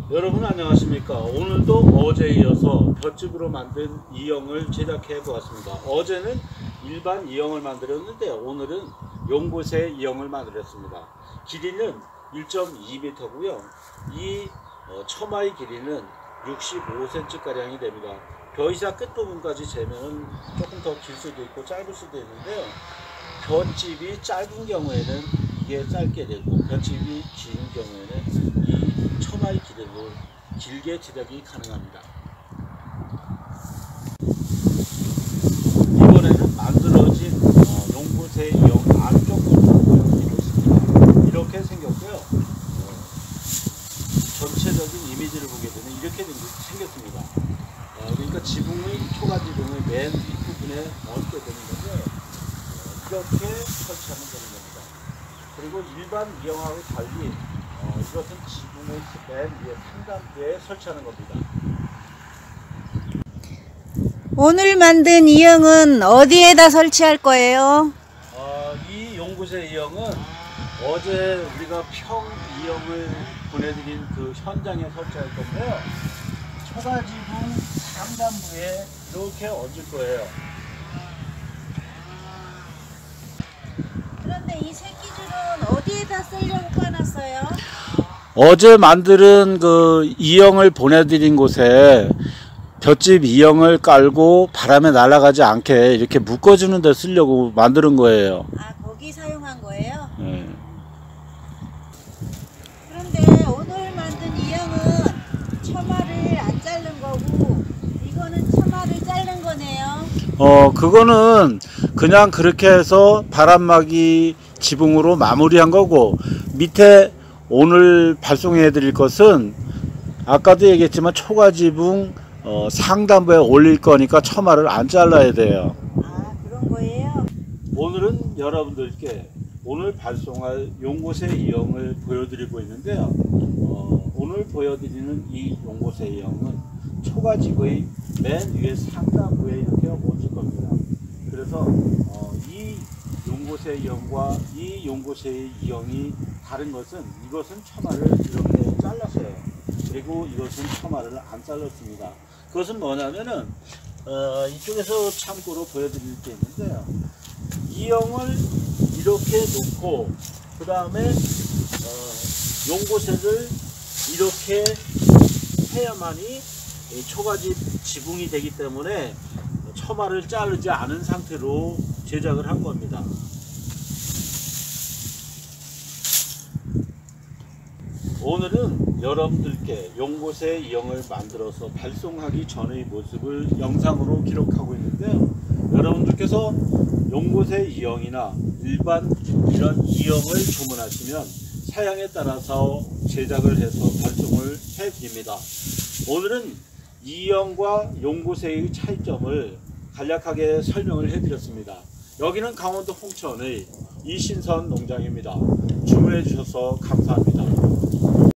여러분 안녕하십니까. 오늘도 어제에 이어서 볏짚으로 만든 이형을 제작해 보았습니다. 어제는 일반 이형을 만들었는데 오늘은 용고새 이형을 만들었습니다. 길이는 1.2m고요 이 처마의 길이는 65cm 가량이 됩니다. 벼이사 끝부분까지 재면 조금 더 길 수도 있고 짧을 수도 있는데요, 볏짚이 짧은 경우에는 이게 짧게 되고 볏짚이 긴 경우에는 이 처마의 길이로 길게 제작이 가능합니다. 이번에는 만들어진 용고새 이형 안쪽 부분을 보여드리고 있습니다. 이렇게 생겼고요. 전체적인 이미지를 보게 되면 이렇게 생겼습니다. 그러니까 지붕의 초가지붕의 맨 윗부분에 얹게 되는 거죠. 이렇게 설치하면 되는 겁니다. 그리고 일반 이형하고 달리 이것은 지붕의 맨 위에 상단부에 설치하는 겁니다. 오늘 만든 이형은 어디에다 설치할 거예요? 이 용고새 이형은 어제 우리가 평 이형을 보내드린 그 현장에 설치할 건데요, 초가지붕 상단부에 이렇게 얹을 거예요. 그런데 이 새끼줄은 어디에다 쓰려고 까놨어요? 어제 만드는 그 이형을 보내드린 곳에 볏짚 이형을 깔고 바람에 날아가지 않게 이렇게 묶어주는 데 쓰려고 만드는 거예요. 아, 거기 사용한 거예요? 네. 그런데 오늘 만든 이형은 처마를 안 자른 거고 이거는 처마를 자른 거네요. 그거는 그냥 그렇게 해서 바람막이 지붕으로 마무리한 거고, 밑에 오늘 발송해 드릴 것은 아까도 얘기했지만 초가지붕 상단부에 올릴 거니까 처마를 안 잘라야 돼요. 아, 그런 거예요? 오늘은 여러분들께 오늘 발송할 용고새 이형을 보여드리고 있는데요, 오늘 보여드리는 이 용고새 이형은 초가집의 맨 위에 상단부에 이렇게 얹을 겁니다. 그래서 이 용고새 이형과 이 용고새 이형이 다른 것은, 이것은 처마를 이렇게 잘랐어요. 그리고 이것은 처마를 안 잘랐습니다. 그것은 뭐냐면은 이쪽에서 참고로 보여드릴 게 있는데요, 이형을 이렇게 놓고 그 다음에 용고새를 이렇게 해야만이 초가집 지붕이 되기 때문에 처마를 자르지 않은 상태로 제작을 한 겁니다. 오늘은 여러분들께 용고새 이형을 만들어서 발송하기 전의 모습을 영상으로 기록하고 있는데요, 여러분들께서 용고새 이형이나 일반 이런 이형을 주문하시면 사양에 따라서 제작을 해서 발송을 해 드립니다. 오늘은 이형과 용고새의 차이점을 간략하게 설명을 해 드렸습니다. 여기는 강원도 홍천의 이신선 농장입니다. 주문해 주셔서 감사합니다.